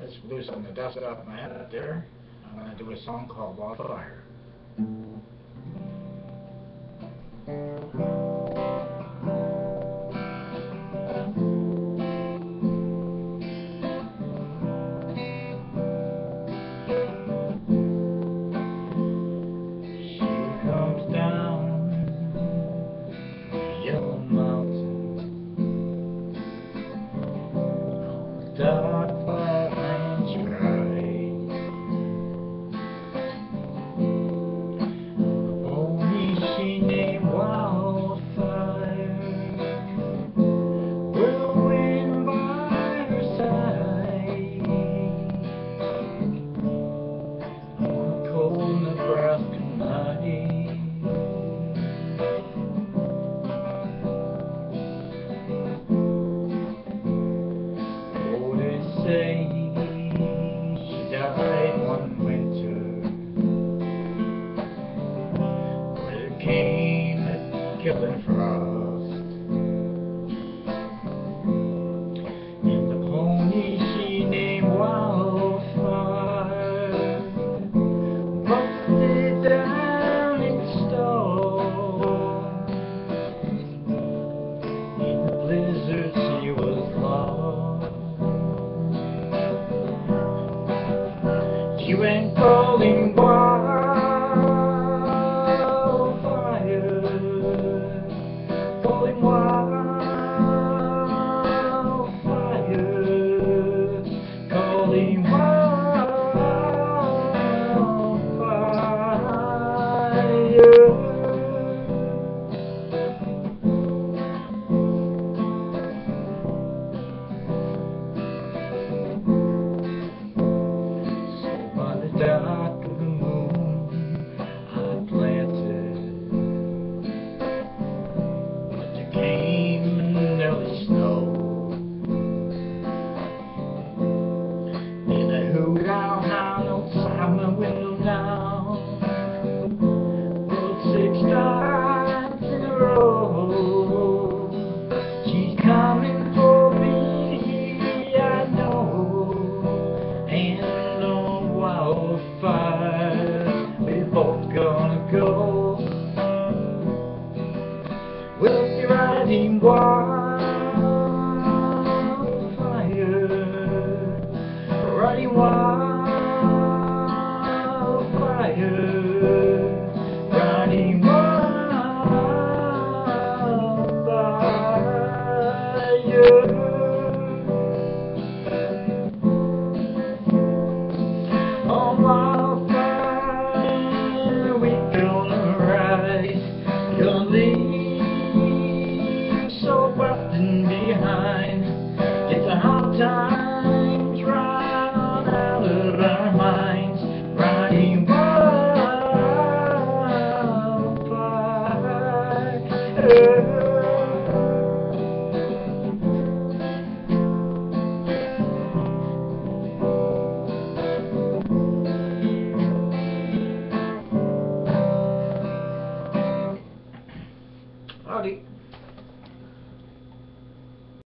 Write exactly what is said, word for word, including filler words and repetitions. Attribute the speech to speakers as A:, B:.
A: Let's loosen the dust off my head there. I'm going to do a song called WILDFIRE. She comes down the yellow mountain, dark orange sky. Only she named WILDFIRE, whirlwind by her side, on a cold Nebraska night. Oh, they say she died one winter, when it came a killing frost, and the pony she named WILDFIRe busted down in stall. In the blizzard she was lost. She went calling wild.